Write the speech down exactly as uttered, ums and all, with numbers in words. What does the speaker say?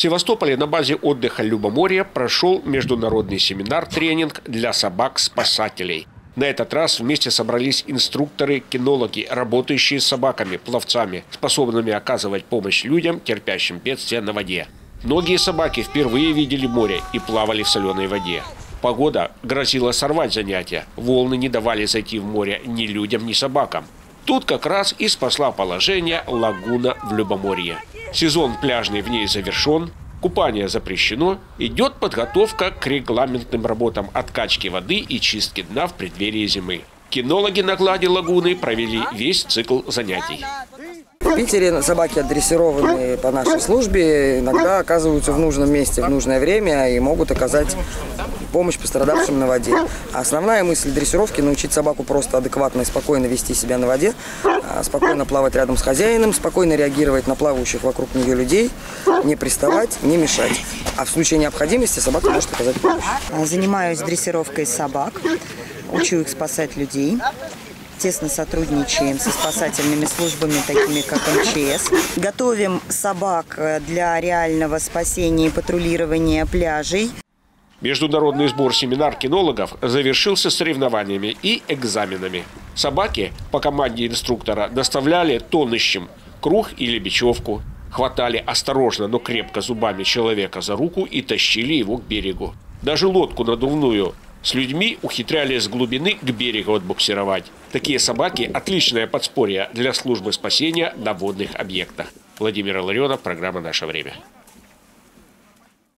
Севастополе на базе отдыха «Любоморье» прошел международный семинар-тренинг для собак-спасателей. На этот раз вместе собрались инструкторы, кинологи, работающие с собаками, пловцами, способными оказывать помощь людям, терпящим бедствия на воде. Многие собаки впервые видели море и плавали в соленой воде. Погода грозила сорвать занятия. Волны не давали зайти в море ни людям, ни собакам. Тут как раз и спасла положение лагуна в Любоморье. Сезон пляжный в ней завершен, купание запрещено, идет подготовка к регламентным работам откачки воды и чистки дна в преддверии зимы. Кинологи на глади лагуны провели весь цикл занятий. В Питере собаки, отдрессированные по нашей службе, иногда оказываются в нужном месте в нужное время и могут оказать помощь пострадавшим на воде. Основная мысль дрессировки – научить собаку просто адекватно и спокойно вести себя на воде, спокойно плавать рядом с хозяином, спокойно реагировать на плавающих вокруг нее людей, не приставать, не мешать. А в случае необходимости собака может оказать помощь. Занимаюсь дрессировкой собак, учу их спасать людей. Тесно сотрудничаем со спасательными службами, такими как эм че эс. Готовим собак для реального спасения и патрулирования пляжей. Международный сбор семинар кинологов завершился соревнованиями и экзаменами. Собаки по команде инструктора доставляли тонущим круг или бечевку, хватали осторожно, но крепко зубами человека за руку и тащили его к берегу. Даже лодку надувную с людьми ухитрялись с глубины к берегу отбуксировать. Такие собаки – отличное подспорье для службы спасения на водных объектах. Владимир Ларионов, программа «Наше время».